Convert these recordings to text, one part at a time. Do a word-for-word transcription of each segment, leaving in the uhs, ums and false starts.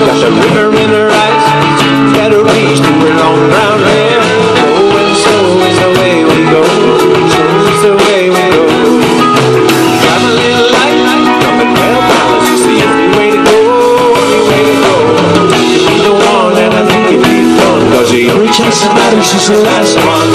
got the river in her eyes. She's got a reach to her long brown hair. Oh, and slow is the way we go. Slow is the way we go. Drive a little light, coming well balanced. It's the only way to go, only way to go. You be the one, and I think it'd be fun, 'cause the only chance that matters is the last one.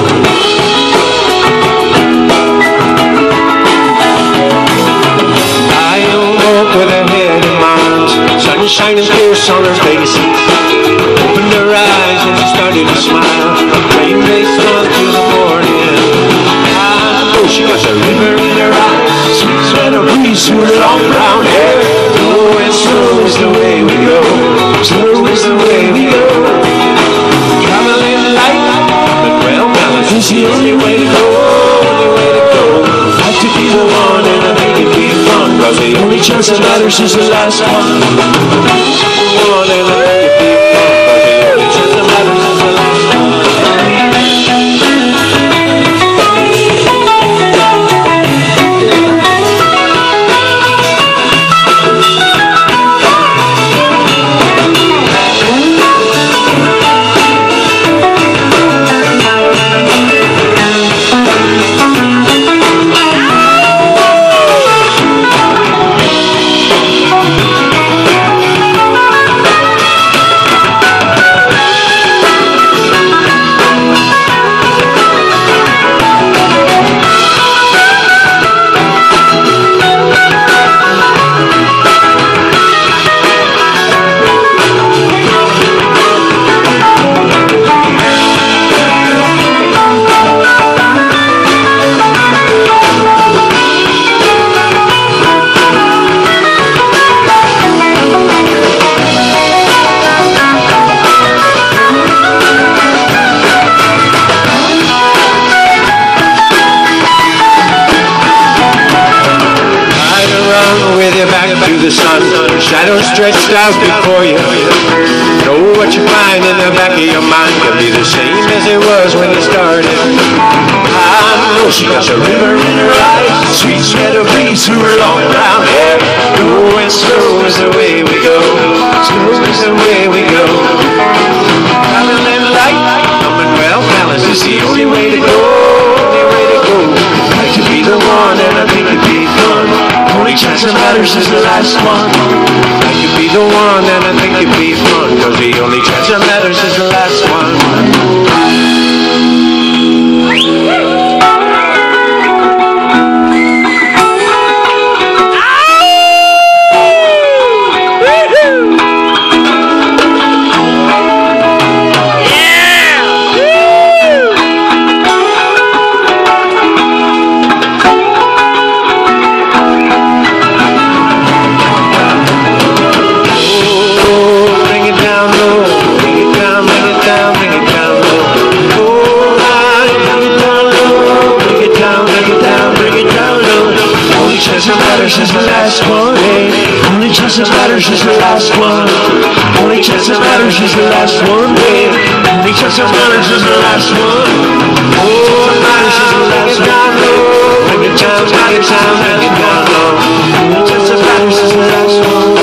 With her head in my arms, sun shining fierce on her face. Opened her eyes and she started to smile. Rain raced on through the morning. I know she got a river in her eyes, sweet sweat of breeze through her long brown hair. Oh, and slow is the way we go, slow is the way we go. Traveling light, but well balanced is the only way to go, only way to go. Like to be the one, and I think it'd be fun, 'cause the only chance that matters is the last one. One, and I think it'd be fun, 'cause the only chance that matters is the last one. With your back to the sun, shadows stretched out before you. Know what you find in the back of your mind can be the same as it was when you started. I know she got a river in her eyes, sweet sweat of breeze through her long brown hair. Oh, and slow is the way we go, slow is the way we go. Traveling light, coming well balanced is the only way to go, only way to go. Like to be the one, and I think it'd be fun. Only chance that matters is the last one. I could be the one, and I think it'd be fun, 'cause the only chance that matters is the last one. Is the last one, hey. Only chance that matters is the last one. Only chance that matters is the last one, hey. Only chance that matters is the last one. Oh, it matters is the last one. Bring it down, bring it down, bring it down low. Only chance that matters is the last one.